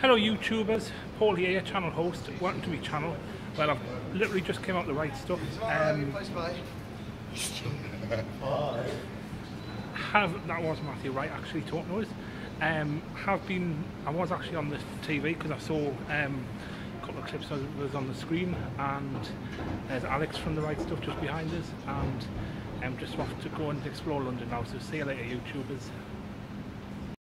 Hello YouTubers, Paul here, channel host. Welcome to my channel. Well, I've literally just came out the right stuff. That was Matthew Wright actually talking to us. I was actually on the TV because I saw a couple of clips that was on the screen, and there's Alex from the Right Stuff just behind us, and I'm just off to go and explore London now, so see you later YouTubers.